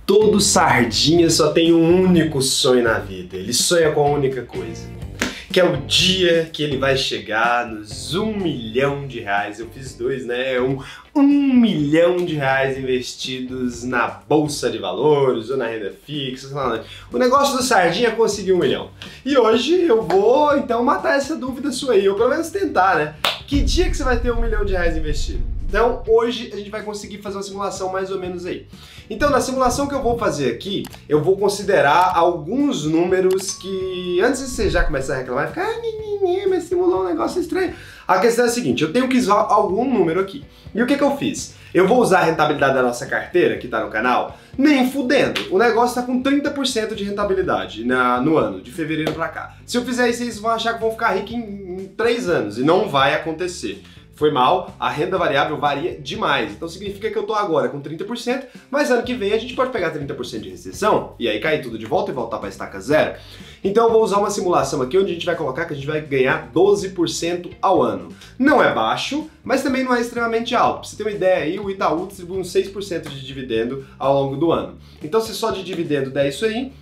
Todo sardinha só tem um único sonho na vida. Ele sonha com a única coisa, que é o dia que ele vai chegar nos R$1 milhão. Eu fiz dois, né? R$1 milhão investidos na bolsa de valores ou na renda fixa. O negócio do sardinha é conseguir 1 milhão. E hoje eu vou então matar essa dúvida sua aí, ou pelo menos tentar, né? Que dia que você vai ter R$1 milhão investido? Então hoje a gente vai conseguir fazer uma simulação mais ou menos aí. Então na simulação que eu vou fazer aqui, eu vou considerar alguns números que, antes de você já começar a reclamar, ficar mas simulou um negócio estranho. A questão é a seguinte, eu tenho que usar algum número aqui. E o que eu fiz? Eu vou usar a rentabilidade da nossa carteira, que tá no canal, nem fudendo. O negócio tá com 30% de rentabilidade no ano, de fevereiro pra cá. Se eu fizer isso, vocês vão achar que vão ficar ricos em 3 anos, e não vai acontecer. Foi mal, a renda variável varia demais, então significa que eu tô agora com 30%, mas ano que vem a gente pode pegar 30% de recessão e aí cair tudo de volta e voltar para a estaca zero. Então eu vou usar uma simulação aqui onde a gente vai colocar que a gente vai ganhar 12% ao ano. Não é baixo, mas também não é extremamente alto. Pra você ter uma ideia aí, o Itaú distribui uns 6% de dividendo ao longo do ano. Então se só de dividendo der isso aí,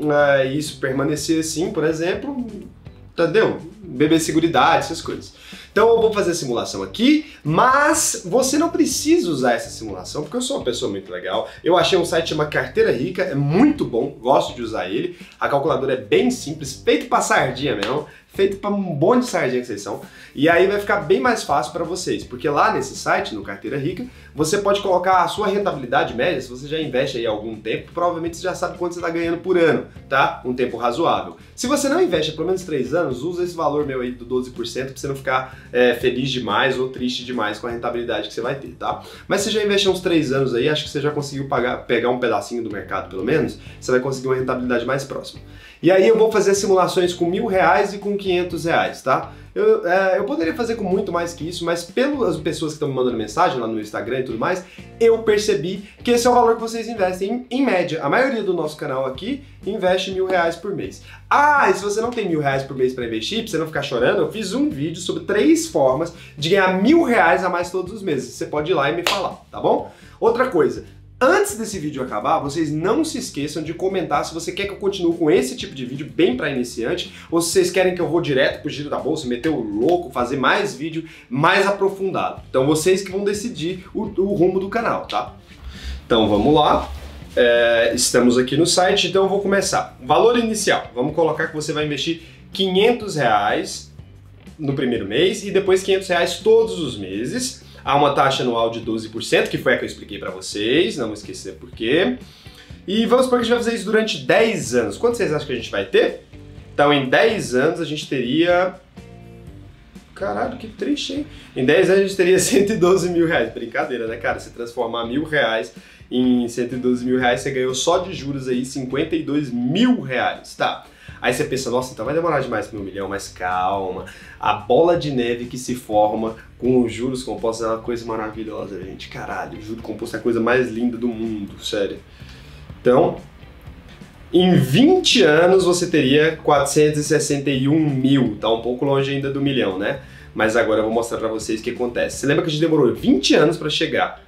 isso permanecer assim, por exemplo, entendeu? BB Seguridade, essas coisas. Então eu vou fazer a simulação aqui, mas você não precisa usar essa simulação, porque eu sou uma pessoa muito legal. Eu achei um site chamado Carteira Rica, é muito bom, gosto de usar ele. A calculadora é bem simples, feito pra sardinha mesmo, feito para um monte de sardinha que vocês são. E aí vai ficar bem mais fácil para vocês, porque lá nesse site, no Carteira Rica, você pode colocar a sua rentabilidade média, se você já investe aí há algum tempo, provavelmente você já sabe quanto você está ganhando por ano, tá? Um tempo razoável. Se você não investe há pelo menos 3 anos, usa esse valor meu aí do 12% para você não ficar feliz demais ou triste demais com a rentabilidade que você vai ter, tá? Mas se já investe há uns 3 anos aí, acho que você já conseguiu pegar um pedacinho do mercado pelo menos, você vai conseguir uma rentabilidade mais próxima. E aí eu vou fazer simulações com R$1.000 e com R$500, tá? Eu poderia fazer com muito mais que isso, mas pelas pessoas que estão me mandando mensagem lá no Instagram e tudo mais, eu percebi que esse é o valor que vocês investem em média. A maioria do nosso canal aqui investe R$1.000 por mês. Ah, e se você não tem R$1.000 por mês para investir, pra você não ficar chorando, eu fiz um vídeo sobre 3 formas de ganhar R$1.000 a mais todos os meses. Você pode ir lá e me falar, tá bom? Outra coisa, antes desse vídeo acabar, vocês não se esqueçam de comentar se você quer que eu continue com esse tipo de vídeo bem para iniciante, ou se vocês querem que eu vou direto pro giro da bolsa, meter o louco, fazer mais vídeo mais aprofundado. Então vocês que vão decidir o rumo do canal, tá? Então vamos lá. Estamos aqui no site, então eu vou começar. Valor inicial, vamos colocar que você vai investir R$500 no primeiro mês e depois R$500 todos os meses. Há uma taxa anual de 12%, que foi a que eu expliquei para vocês, não vou esquecer por quê. E vamos supor que a gente vai fazer isso durante 10 anos. Quanto vocês acham que a gente vai ter? Então em 10 anos a gente teria... Caralho, que triste, hein? Em 10 anos a gente teria R$112 mil. Brincadeira, né, cara? Se transformar R$1.000 em R$112 mil, você ganhou só de juros aí R$52 mil, tá? Aí você pensa, nossa, então vai demorar demais para R$1 milhão, mas calma. A bola de neve que se forma com os juros compostos é uma coisa maravilhosa, gente. Caralho, o juro composto é a coisa mais linda do mundo, sério. Então, em 20 anos você teria 461 mil. Tá um pouco longe ainda do milhão, né? Mas agora eu vou mostrar para vocês o que acontece. Você lembra que a gente demorou 20 anos para chegar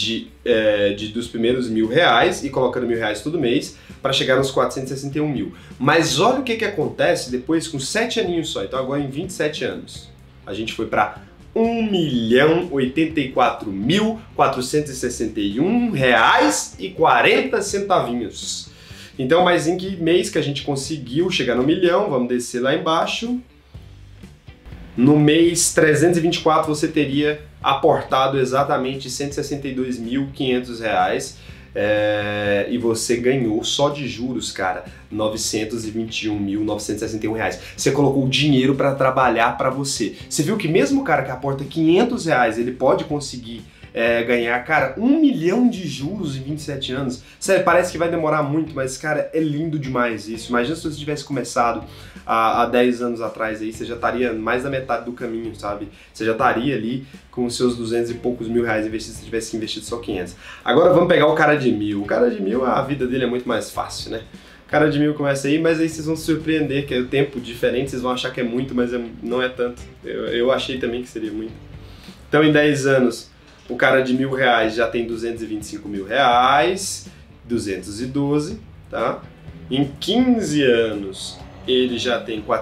dos primeiros R$1.000 e colocando R$1.000 todo mês para chegar nos 461 mil. Mas olha o que acontece depois com 7 aninhos só. Então agora em 27 anos a gente foi para R$1.084.461,40. Então, mas em que mês que a gente conseguiu chegar no milhão? Vamos descer lá embaixo. No mês 324 você teria aportado exatamente R$162.500 e você ganhou só de juros, cara, R$921.961. Você colocou o dinheiro para trabalhar para você. Você viu que mesmo o cara que aporta R$500, ele pode conseguir ganhar, cara, 1 milhão de juros em 27 anos. Sério, parece que vai demorar muito, mas, cara, é lindo demais isso. Imagina se você tivesse começado há 10 anos atrás aí, você já estaria mais da metade do caminho, sabe? Você já estaria ali com os seus 200 e poucos mil reais investidos se tivesse investido só 500. Agora vamos pegar o cara de 1.000. O cara de 1.000, a vida dele é muito mais fácil, né? O cara de 1.000 começa aí, mas aí vocês vão se surpreender, que é o tempo diferente, vocês vão achar que é muito, mas não é tanto. Eu achei também que seria muito. Então em 10 anos, o cara de R$1.000 já tem R$225 mil. 212, tá? Em 15 anos, ele já tem R$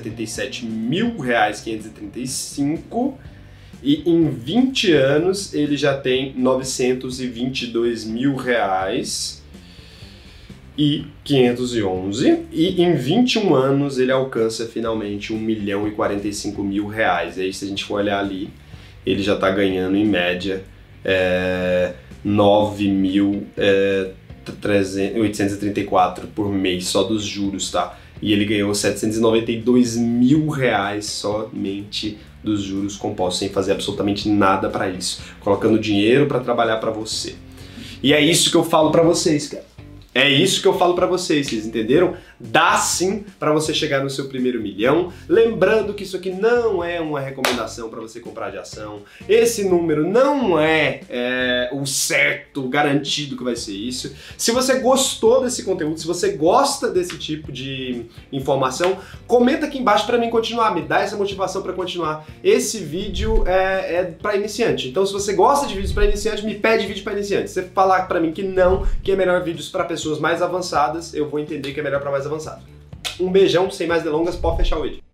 477.535 e em 20 anos ele já tem R$ 922.511 e em 21 anos ele alcança finalmente R$ 1.045.000. Aí se a gente for olhar ali, ele já está ganhando em média 9.834 por mês só dos juros, tá? E ele ganhou R$ 792.000 somente dos juros compostos, sem fazer absolutamente nada para isso, colocando dinheiro para trabalhar para você. E é isso que eu falo para vocês, cara. É isso que eu falo pra vocês entenderam? Dá sim pra você chegar no seu primeiro milhão. Lembrando que isso aqui não é uma recomendação pra você comprar de ação. Esse número não é o certo, garantido que vai ser isso. Se você gostou desse conteúdo, se você gosta desse tipo de informação, comenta aqui embaixo pra mim continuar, me dá essa motivação pra continuar. Esse vídeo é pra iniciante. Então se você gosta de vídeos pra iniciante, me pede vídeo pra iniciante. Se você falar pra mim que não, que é melhor vídeos pra pessoas mais avançadas, eu vou entender que é melhor para mais avançado. Um beijão, sem mais delongas, pode fechar o vídeo.